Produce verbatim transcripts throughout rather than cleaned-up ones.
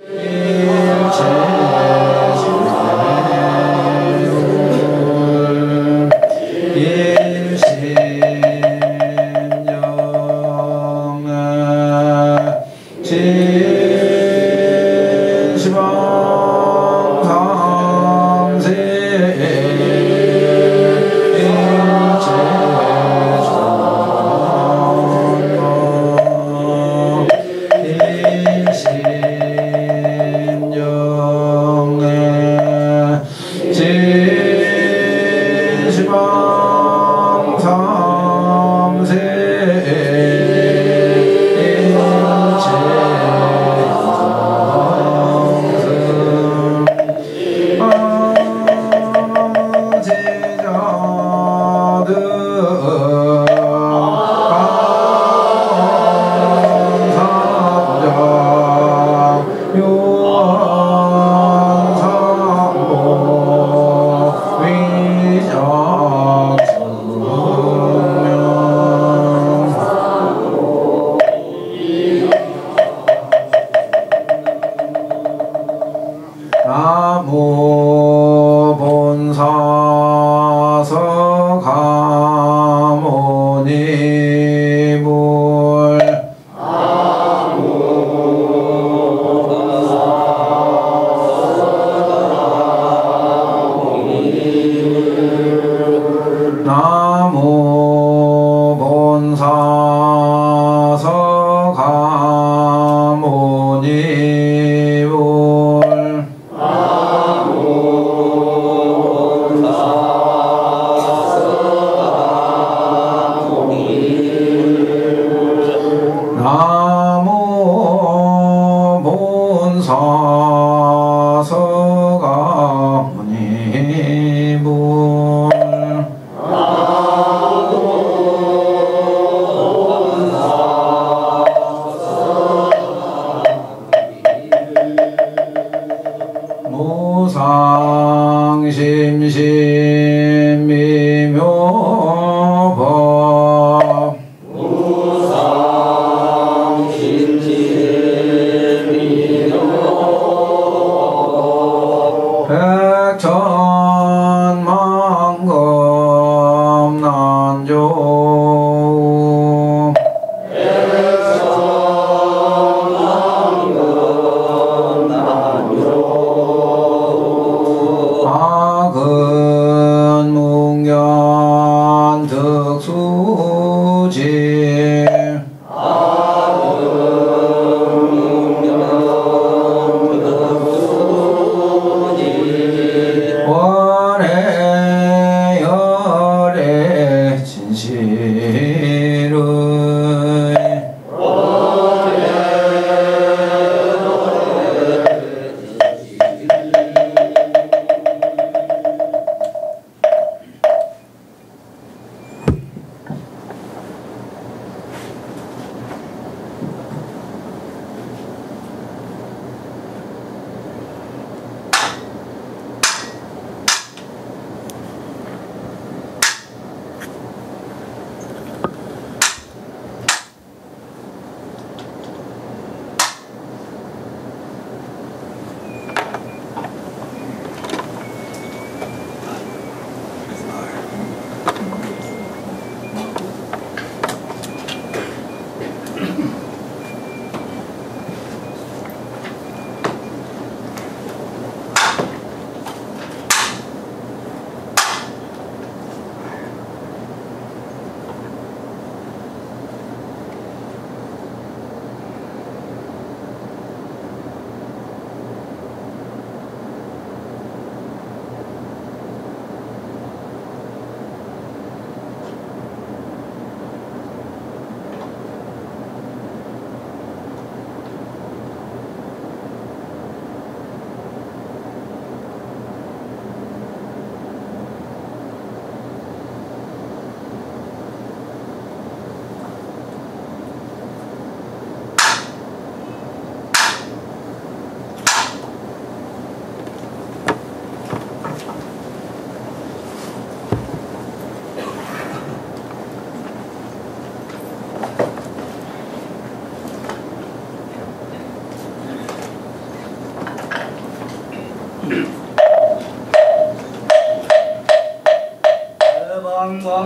원해 열애 진실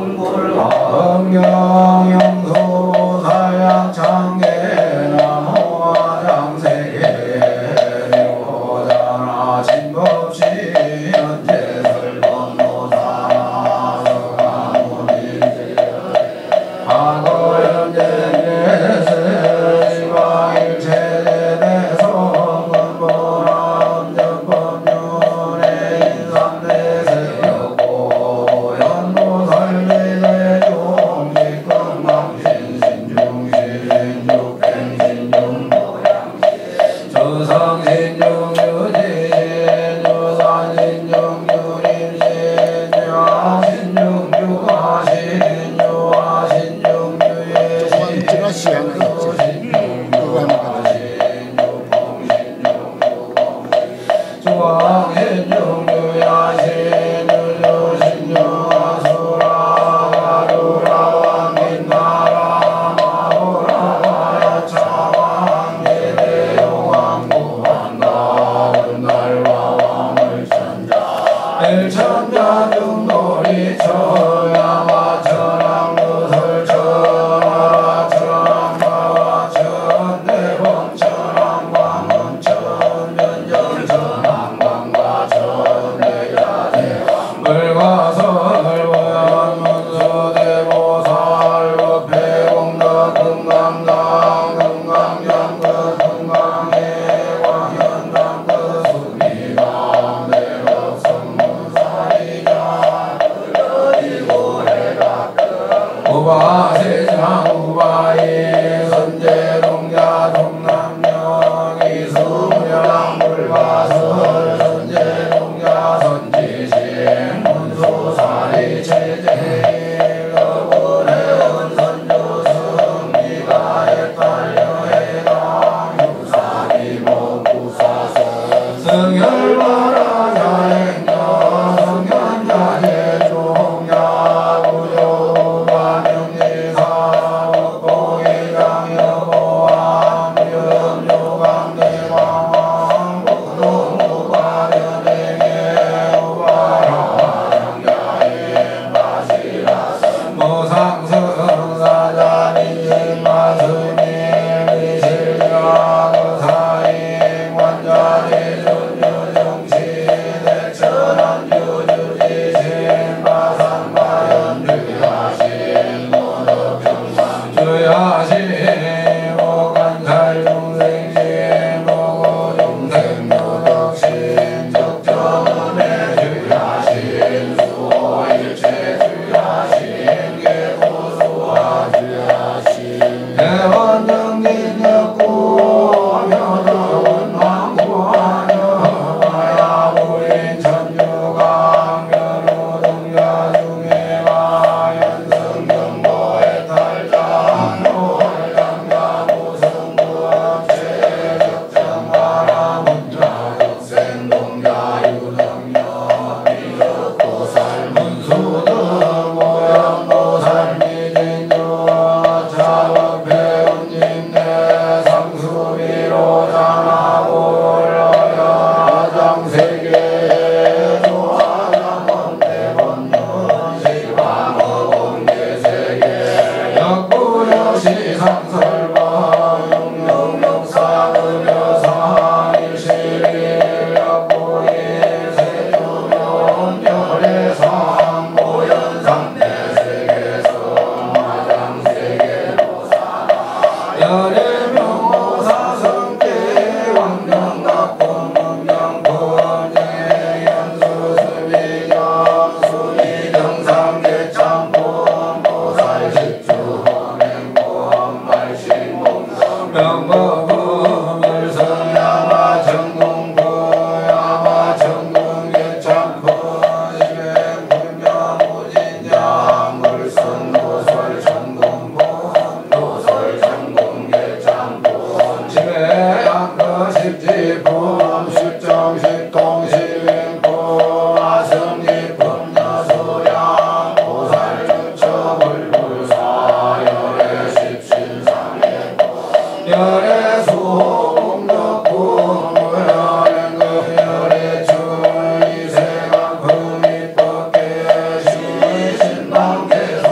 그 열의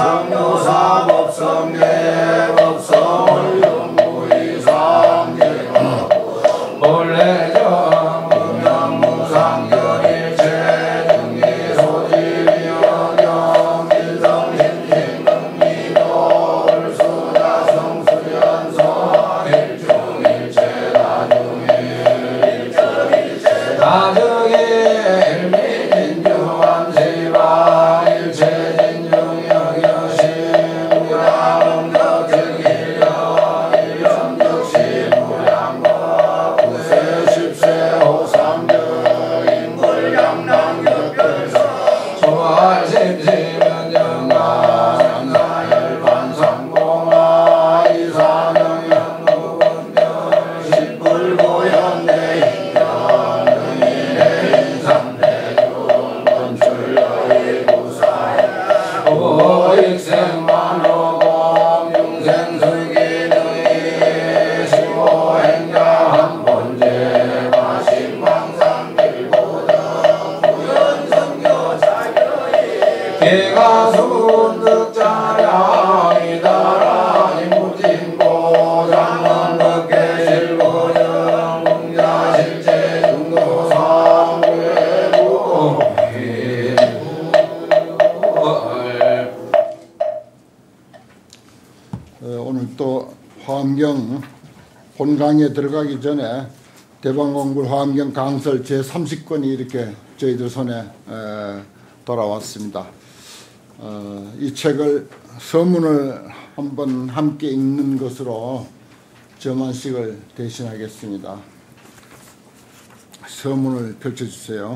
상요사 법성계 법성을 영무이상계가 본래정 무명무상견 일체 등기 소지명경 일성심신등미도 을수자성수연성 일중일체 다중일 일중일체 다중일 일민인주완시바 일체진중영여심 무량음덕증일령 일령적시무량법 구세십세 호삼적 인물양랑격별서 소활심시면영가 삼사열반상공화 이사명영무분별 십불고현대인견 등일해인삼대중 건출여의구사해 오익생만호공 융생승기능이 십오행자한본제 마신망상길고등 구연성교자결이 개가수분득자량이다라니 무진고장원덕계실고영 공자실제 중도상괴부인 오늘 또 화엄경 본강에 들어가기 전에 대방공불 화엄경 강설 제삼십 권이 이렇게 저희들 손에 에, 돌아왔습니다. 어, 이 책을 서문을 한번 함께 읽는 것으로 점안식을 대신하겠습니다. 서문을 펼쳐주세요.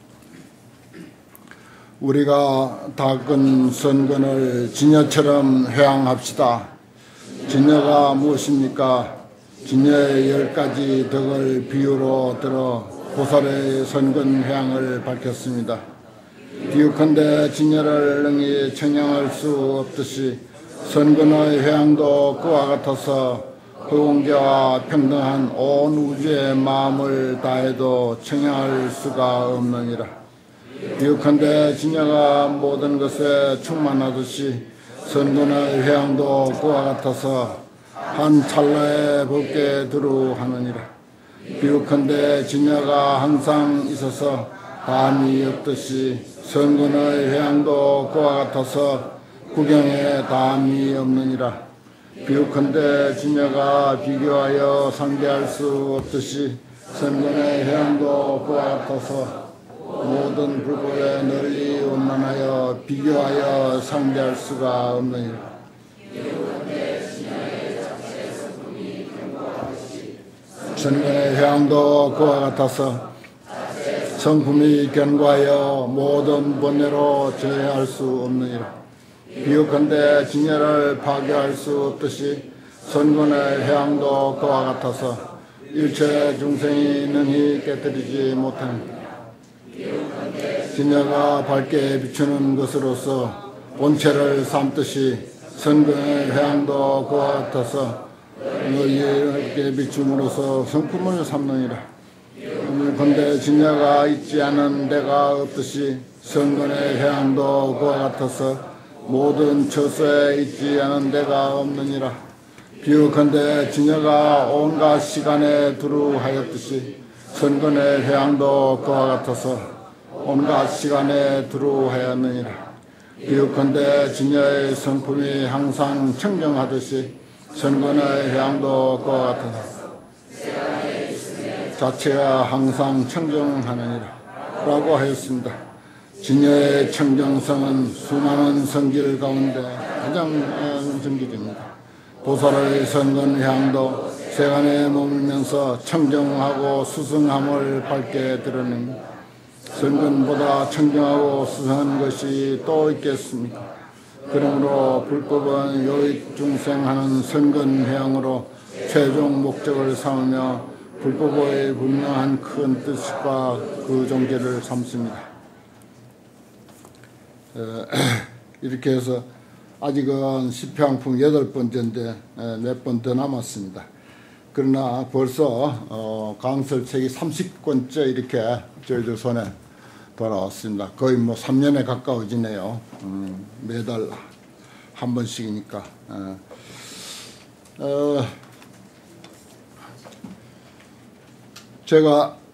우리가 닦은 선근을 진여처럼 회항합시다. 진여가 무엇입니까? 진여의 열 가지 덕을 비유로 들어 보살의 선근 회항을 밝혔습니다. 비유컨대 진여를 능히 청량할 수 없듯이 선근의 회항도 그와 같아서 허공자와 평등한 온 우주의 마음을 다해도 청량할 수가 없느니라. 비유컨대 진여가 모든 것에 충만하듯이 선근의 회항도 그와 같아서 한 찰나의 법계 두루하느니라. 비유컨대 진여가 항상 있어서 담이 없듯이 선근의 회항도 그와 같아서 구경에 담이 없느니라. 비유컨대 진여가 비교하여 상대할 수 없듯이 선근의 회항도 그와 같아서 모든 불법에 널리 원만하여 비교하여 상대할 수가 없느니라. 선근의 회항도 그와 같아서 성품이 견고하여 모든 번뇌로 제어할 수 없느니라. 비유컨대 진여를 파괴할 수 없듯이 선근의 회항도 그와 같아서 일체 중생이 능히 깨뜨리지 못하는 진여가 밝게 비추는 것으로서 본체를 삼듯이 선근의 회항도 그와 같아서 너희에게 비춤으로써 성품을 삼느니라. 오늘건대 진여가 있지 않은 데가 없듯이 선근의 회항도 그와 같아서 모든 처소에 있지 않은 데가 없느니라. 비유컨대 진여가 온갖 시간에 두루하였듯이 선근의 회항도 그와 같아서 온갖 시간에 두루하였느니라. 비유컨대 진여의 성품이 항상 청정하듯이 선근의 회항도 그와 같아서 자체가 항상 청정하느니라 라고 하였습니다. 진여의 청정성은 수많은 성질 가운데 가장 성질입니다. 보살의 선근 회항도 세간에 머물면서 청정하고 수승함을 밝게 드러냅니다. 선근보다 청정하고 수승한 것이 또 있겠습니까? 그러므로 불법은 요익 중생하는 선근 회항으로 최종 목적을 삼으며 불법의 분명한 큰 뜻과 그 종제를 삼습니다. 에, 이렇게 해서 아직은 십향품 여덟 번째인데 몇 번 더 남았습니다. 그러나 벌써 어, 강설책이 삼십 권째 이렇게 저희들 손에 돌아왔습니다. 거의 뭐 삼 년에 가까워지네요. 음, 매달 한 번씩이니까. 어, 어, 제가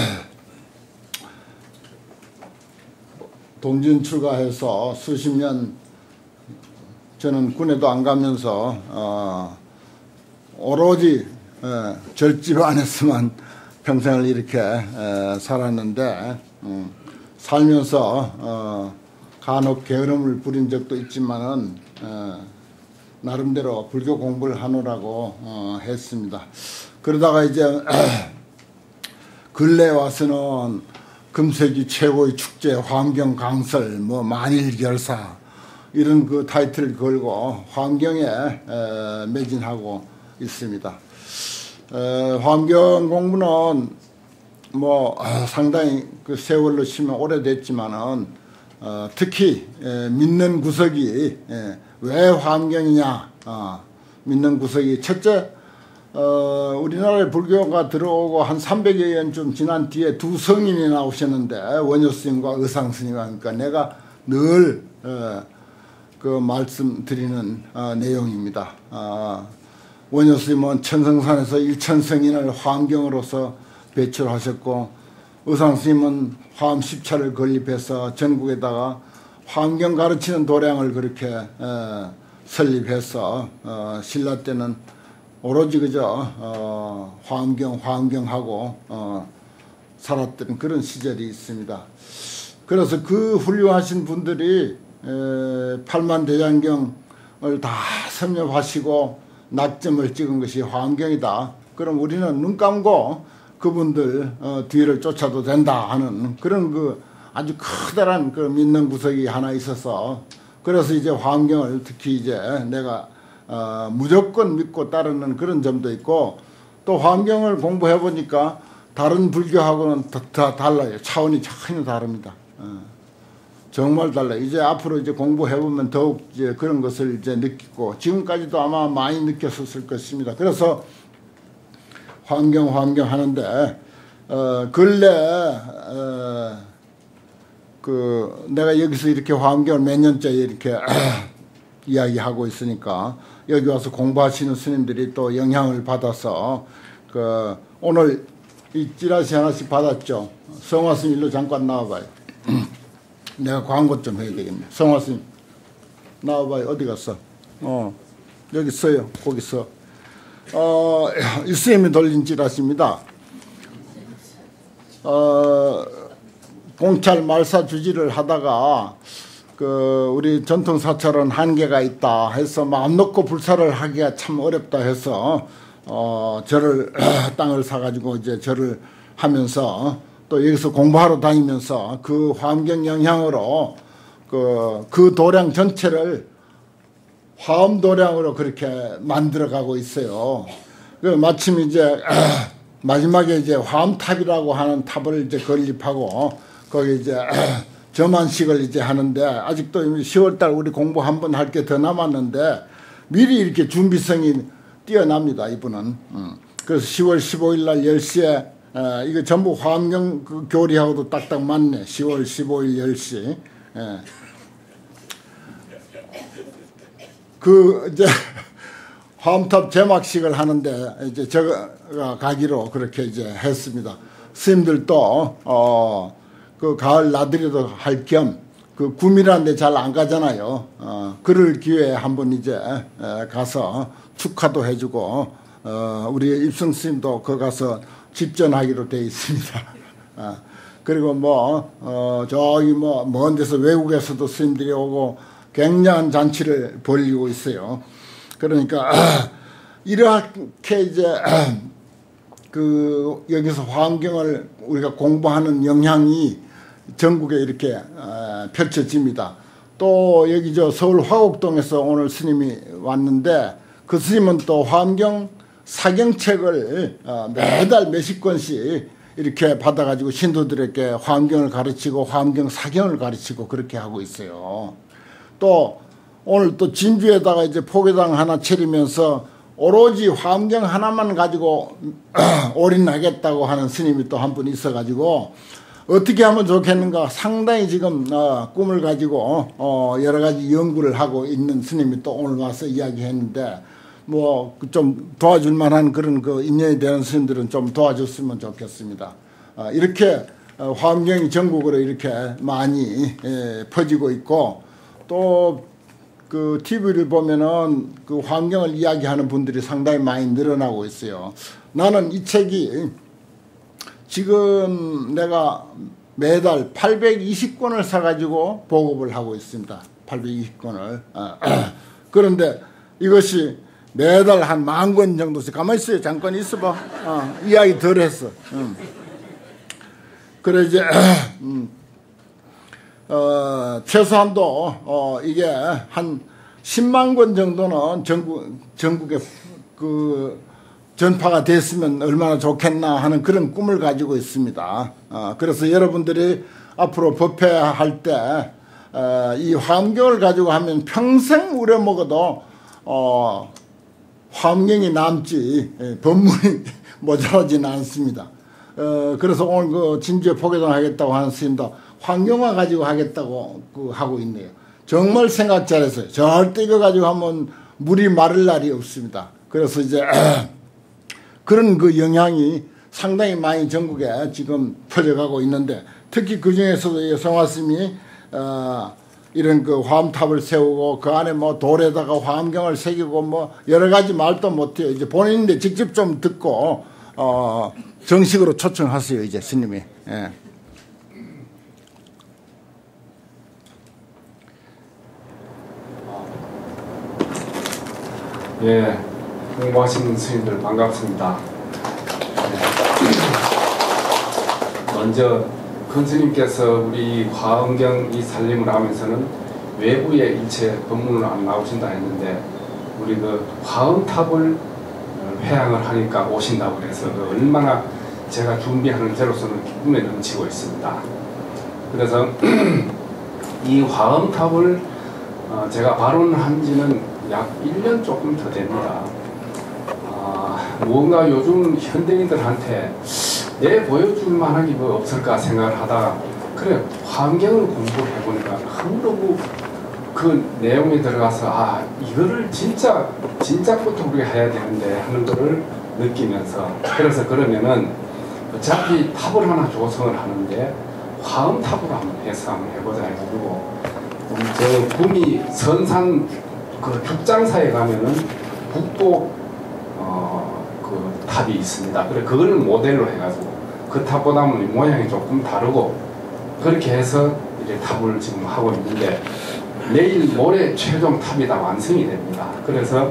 동진 출가해서 수십 년 저는 군에도 안 가면서 어, 오로지 에, 절집 안에서만 평생을 이렇게 에, 살았는데 음, 살면서 어, 간혹 게으름을 부린 적도 있지만은 어, 나름대로 불교 공부를 하느라고 어, 했습니다. 그러다가 이제 근래 와서는 금세기 최고의 축제 환경 강설 뭐 만일결사 이런 그 타이틀을 걸고 환경에 에, 매진하고 있습니다. 에, 환경 공부는 뭐 어, 상당히 그 세월로 치면 오래됐지만은 어, 특히 에, 믿는 구석이 에, 왜 환경이냐 어, 믿는 구석이 첫째 어, 우리나라에 불교가 들어오고 한 삼백여 년 좀 지난 뒤에 두 성인이 나오셨는데 원효 스님과 의상 스님 하니까 내가 늘 어, 그 말씀드리는 어, 내용입니다. 어, 원효 스님은 천성산에서 일천성인을 환경으로서 배출하셨고 의상 스님은 화엄 십차를 건립해서 전국에다가 환경 가르치는 도량을 그렇게 어, 설립해서 어, 신라 때는 오로지 그저 어, 환경 환경하고 어, 살았던 그런 시절이 있습니다. 그래서 그 훌륭하신 분들이 에, 팔만대장경을 다 섭렵하시고 낙점을 찍은 것이 환경이다. 그럼 우리는 눈 감고 그분들 어, 뒤를 쫓아도 된다 하는 그런 그 아주 커다란 그 믿는 구석이 하나 있어서 그래서 이제 환경을 특히 이제 내가 어, 무조건 믿고 따르는 그런 점도 있고 또 환경을 공부해 보니까 다른 불교하고는 다, 다 달라요. 차원이 전혀 다릅니다. 어, 정말 달라요. 이제 앞으로 이제 공부해 보면 더욱 이제 그런 것을 이제 느끼고 지금까지도 아마 많이 느꼈었을 것입니다. 그래서 환경 환경 하는데 어, 근래 어, 그 내가 여기서 이렇게 환경을 몇 년째 이렇게 이야기하고 있으니까 여기 와서 공부하시는 스님들이 또 영향을 받아서 그 오늘 이 찌라시 하나씩 받았죠. 성화 스님 일로 잠깐 나와봐요. 내가 광고 좀 해야 되겠네. 성화 스님 나와봐요. 어디 갔어? 어 여기 있어요. 거기 있어. 어, 이 스님이 돌린 찌라시입니다. 어, 공찰 말사 주지를 하다가 그 우리 전통 사찰은 한계가 있다 해서 마음 놓고 불사를 하기가 참 어렵다 해서 어 절을 땅을 사가지고 이제 절을 하면서 또 여기서 공부하러 다니면서 그 환경 영향으로 그, 그 도량 전체를 화엄 도량으로 그렇게 만들어가고 있어요. 그 마침 이제 마지막에 이제 화엄탑이라고 하는 탑을 이제 건립하고 거기 이제 점안식을 이제 하는데 아직도 시월달 우리 공부 한 번 할 게 더 남았는데 미리 이렇게 준비성이 뛰어납니다. 이분은. 그래서 시월 십오일 날 열 시에 어, 이거 전부 환경 그 교리하고도 딱딱 맞네. 시월 십오일 열 시. 예. 그 이제 화엄탑 제막식을 하는데 이제 제가 가기로 그렇게 이제 했습니다. 스님들도 어. 그 가을 나들이도 할 겸 그 구미라는 데 잘 안 가잖아요. 어, 그럴 기회에 한번 이제 에, 가서 축하도 해주고 어, 우리 입성 스님도 거 가서 집전하기로 돼 있습니다. 어, 그리고 뭐 어, 저기 뭐 먼 데서 외국에서도 스님들이 오고 굉장한 잔치를 벌이고 있어요. 그러니까 이렇게 이제 그 여기서 환경을 우리가 공부하는 영향이 전국에 이렇게 어, 펼쳐집니다. 또 여기 저 서울 화곡동에서 오늘 스님이 왔는데 그 스님은 또 환경 사경책을 어, 매달 몇십 권씩 이렇게 받아가지고 신도들에게 환경을 가르치고 환경 사경을 가르치고 그렇게 하고 있어요. 또 오늘 또 진주에다가 이제 포교당 하나 차리면서 오로지 환경 하나만 가지고 올인하겠다고 하는 스님이 또 한 분 있어가지고 어떻게 하면 좋겠는가 상당히 지금 어, 꿈을 가지고 어, 여러 가지 연구를 하고 있는 스님이 또 오늘 와서 이야기했는데 뭐 좀 도와줄 만한 그런 그 인연이 되는 스님들은 좀 도와줬으면 좋겠습니다. 어, 이렇게 어, 화엄경이 전국으로 이렇게 많이 예, 퍼지고 있고 또 그 티비를 보면은 그 화엄경을 이야기하는 분들이 상당히 많이 늘어나고 있어요. 나는 이 책이 지금 내가 매달 팔백이십 권을 사가지고 보급을 하고 있습니다. 팔백이십 권을. 어, 그런데 이것이 매달 한 만 권 정도씩 가만히 있어요. 잠깐 있어봐. 어, 이야기 덜 했어. 음. 그래 이제 음, 어, 최소한도 어, 이게 한 십만 권 정도는 전국 전국에 그 전파가 됐으면 얼마나 좋겠나 하는 그런 꿈을 가지고 있습니다. 어, 그래서 여러분들이 앞으로 법회할 때 어, 이 화엄경을 가지고 하면 평생 우려먹어도 어, 화엄경이 남지 예, 법문이 모자라지는 않습니다. 어, 그래서 오늘 그 진주에 포교동 하겠다고 하는 스님도 환경화 가지고 하겠다고 그 하고 있네요. 정말 생각 잘했어요. 절대 이거 가지고 하면 물이 마를 날이 없습니다. 그래서 이제 그런 그 영향이 상당히 많이 전국에 지금 퍼져가고 있는데 특히 그 중에서도 성화 스님이 어, 이런 그 화엄탑을 세우고 그 안에 뭐 돌에다가 화엄경을 새기고 뭐 여러 가지 말도 못해요. 이제 본인인데 직접 좀 듣고 어, 정식으로 초청하세요. 이제 스님이. 예. 예, 공부하시는 스님들 반갑습니다. 먼저 큰 스님께서 우리 화엄경 이 살림을 하면서는 외부에 일체 법문을 안 나오신다 했는데 우리 그 화엄탑을 회향을 하니까 오신다고 그래서 그 얼마나 제가 준비하는 저로서는 기쁨에 넘치고 있습니다. 그래서 이 화엄탑을 어 제가 발언한 지는 약 일 년 조금 더 됩니다. 아, 무언가 요즘 현대인들한테 내 보여줄 만한 게 뭐 없을까 생각을 하다가 그래 화엄경을 공부를 해보니까 한번 그 내용에 들어가서 아 이거를 진짜 진작부터 우리가 해야 되는데 하는 거를 느끼면서 그래서 그러면은 어차피 탑을 하나 조성을 하는데 화엄탑으로 한번 해서 한번 해보자 해가지고 저 구미 선산 그 죽장사에 가면은 국도 어 그 탑이 있습니다. 그래 그걸 모델로 해가지고 그 탑보다는 모양이 조금 다르고 그렇게 해서 이제 탑을 지금 하고 있는데 내일 모레 최종 탑이 다 완성이 됩니다. 그래서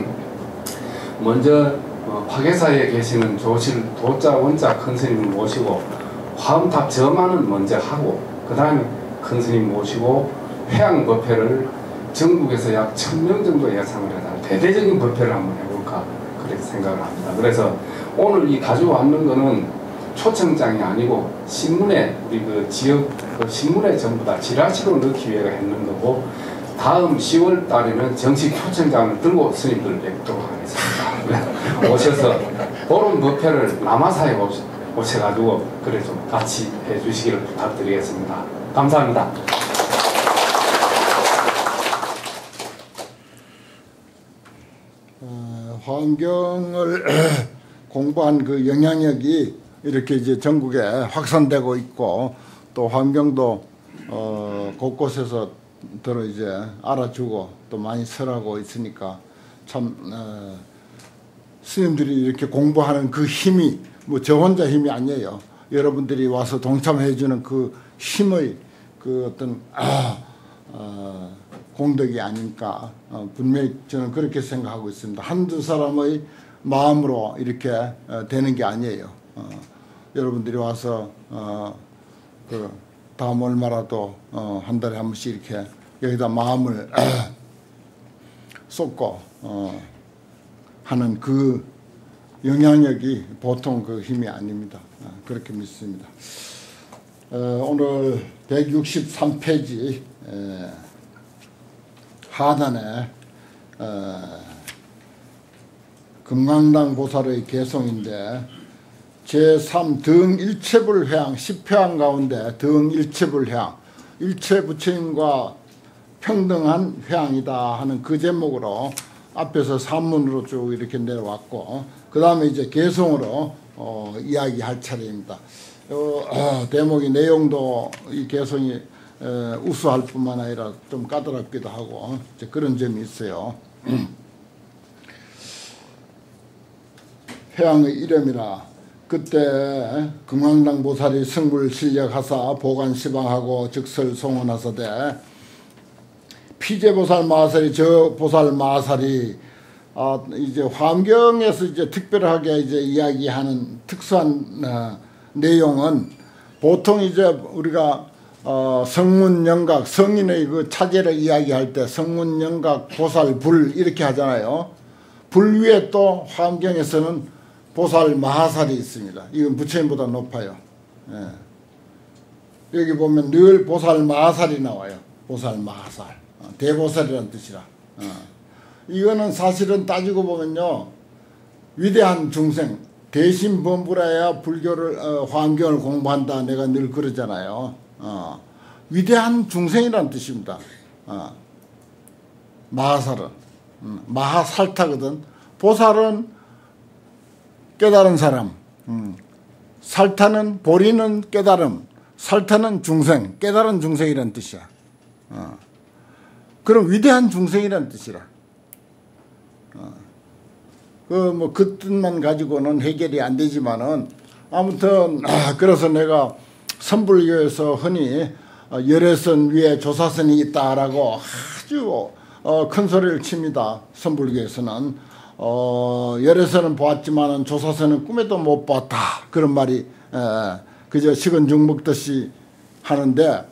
먼저 어, 파괴사에 계시는 조실 도자 원자 큰 스님을 모시고 화엄탑 점화는 먼저 하고 그 다음에 큰 스님 모시고 회향 법회를 전국에서 약 천 명 정도 예상을 해서 대대적인 법회를 한번 해볼까 그렇게 생각을 합니다. 그래서 오늘 이 가져왔는 거는 초청장이 아니고 신문에 우리 그 지역 그 신문에 전부 다 지라시로 넣기 위해 했는 거고 다음 시월 달에는 정식 초청장을 들고 스님들 뵙도록 하겠습니다. 오셔서 그런 법회를 남아사에 오셔가지고 그래 좀 같이 해주시기를 부탁드리겠습니다. 감사합니다. 어, 화엄경을 공부한 그 영향력이 이렇게 이제 전국에 확산되고 있고 또 화엄경도 어, 곳곳에서 들어 이제 알아주고 또 많이 설하고 있으니까 참 어, 스님들이 이렇게 공부하는 그 힘이 뭐 저 혼자 힘이 아니에요. 여러분들이 와서 동참해주는 그 힘의 그 어떤 아, 어, 공덕이 아닐까 어, 분명히 저는 그렇게 생각하고 있습니다. 한두 사람의 마음으로 이렇게 어, 되는 게 아니에요. 어, 여러분들이 와서 어, 그 다음 얼마라도 어, 한 달에 한 번씩 이렇게 여기다 마음을 쏟고 어, 하는 그 영향력이 보통 그 힘이 아닙니다. 어, 그렇게 믿습니다. 어, 오늘 백육십삼 페이지 에, 하단에 어, 금강당 보살의 개송인데 제삼 등일체불회항 십 회항 가운데 등일체불회항 일체 부처님과 평등한 회항이다 하는 그 제목으로 앞에서 산문으로 쭉 이렇게 내려왔고, 그 다음에 이제 개성으로 어, 이야기할 차례입니다. 어, 어, 대목이 내용도 이 개성이 에, 우수할 뿐만 아니라 좀 까다롭기도 하고 이제 그런 점이 있어요. 회항의 이름이라. 그때 금강당 보살이 승불 실력하사 보관 시방하고 즉설 송원하사대 피제보살 마살이 저 보살 마살이 아 이제 환경에서 이제 특별하게 이제 이야기하는 특수한 어, 내용은 보통 이제 우리가 어, 성문영각 성인의 그 차제를 이야기할 때 성문영각 보살 불 이렇게 하잖아요. 불 위에 또 환경에서는 보살 마하살이 있습니다. 이건 부처님보다 높아요. 예. 여기 보면 늘 보살 마하살이 나와요. 보살 마하살. 어, 대보살이라는 뜻이라. 어. 이거는 사실은 따지고 보면요. 위대한 중생, 대신 범부라야 불교를, 어, 환경을 공부한다. 내가 늘 그러잖아요. 어. 위대한 중생이라는 뜻입니다. 어. 마하살은. 음, 마하살타거든. 보살은 깨달은 사람, 음. 살타는 보리는 깨달음, 살타는 중생, 깨달은 중생이라는 뜻이야. 어. 그럼 위대한 중생이라는 뜻이라. 어. 그 뭐 그 뜻만 가지고는 해결이 안 되지만은 아무튼 아, 그래서 내가 선불교에서 흔히 어, 열애선 위에 조사선이 있다라고 아주 어, 큰 소리를 칩니다. 선불교에서는. 어, 열애선은 보았지만은 조사선은 꿈에도 못 봤다. 그런 말이, 에, 그저 식은 죽 먹듯이 하는데,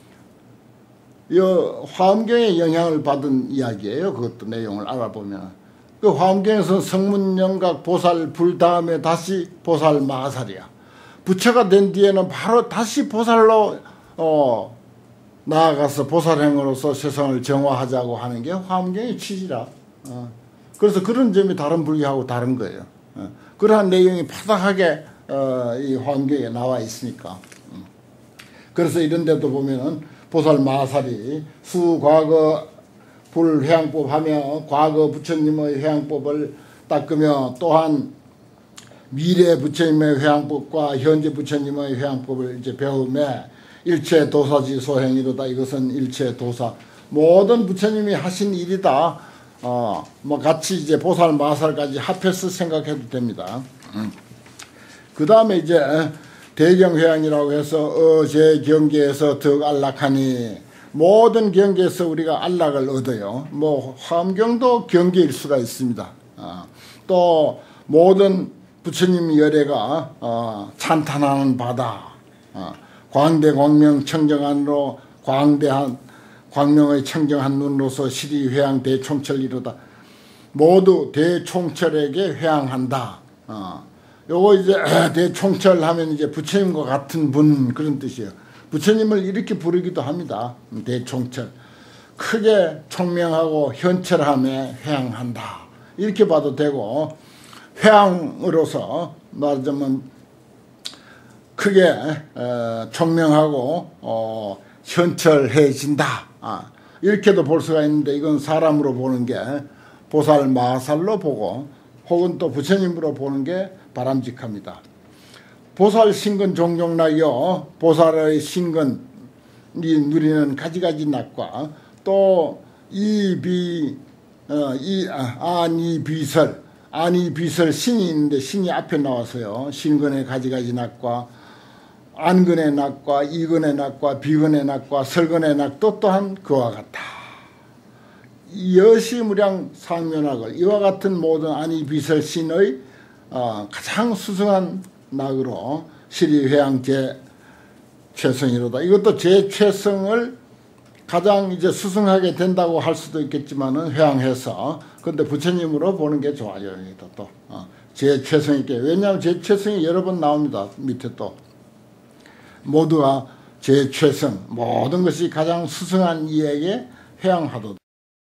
이 화엄경의 영향을 받은 이야기예요. 그것도 내용을 알아보면. 그 화엄경에서 성문영각 보살 불 다음에 다시 보살 마하살이야. 부처가 된 뒤에는 바로 다시 보살로, 어, 나아가서 보살행으로서 세상을 정화하자고 하는 게 화엄경의 취지라. 어. 그래서 그런 점이 다른 불교하고 다른 거예요. 어. 그러한 내용이 파닥하게 어, 이 환경에 나와 있으니까. 음. 그래서 이런 데도 보면은 보살 마하살이 수과거 불회양법 하며 과거 부처님의 회양법을 닦으며 또한 미래 부처님의 회양법과 현재 부처님의 회양법을 이제 배우며 일체 도사지 소행이로다. 이것은 일체 도사. 모든 부처님이 하신 일이다. 어, 뭐 같이 이제 보살 마살까지 합해서 생각해도 됩니다. 음. 그 다음에 이제 대경회양이라고 해서 어제 경계에서 덕 안락하니 모든 경계에서 우리가 안락을 얻어요. 뭐 화엄경도 경계일 수가 있습니다. 어, 또 모든 부처님 열애가 어, 찬탄하는 바다, 어, 광대 광명 청정한으로 광대한 광명의 청정한 눈으로서 시리 회양 대총철이로다. 모두 대총철에게 회양한다. 어. 요거 이제 대총철 하면 이제 부처님과 같은 분 그런 뜻이에요. 부처님을 이렇게 부르기도 합니다. 대총철. 크게 총명하고 현철하며 회양한다. 이렇게 봐도 되고, 회양으로서 말하자면 크게 어, 총명하고 어, 현철해진다. 아, 이렇게도 볼 수가 있는데 이건 사람으로 보는 게 보살 마살로 보고 혹은 또 부처님으로 보는 게 바람직합니다. 보살 신근 종종나여 보살의 신근이 누리는 가지가지 낙과 또 이비 어, 이 아, 아니비설 아니비설 신이 있는데 신이 앞에 나와서요. 신근의 가지가지 낙과 안근의 낙과 이근의 낙과 비근의 낙과 설근의 낙도 또한 그와 같다. 여시무량 상면학을 이와 같은 모든 아니비설신의 어, 가장 수승한 낙으로 시리회양 제최성이로다. 이것도 제최성을 가장 이제 수승하게 된다고 할 수도 있겠지만은 회양해서 근데 부처님으로 보는 게 좋아요. 여기도 또 어, 제최성 있게. 왜냐하면 제최성이 여러 번 나옵니다. 밑에 또. 모두가 제최성 모든 것이 가장 수승한 이에게 회양하도다.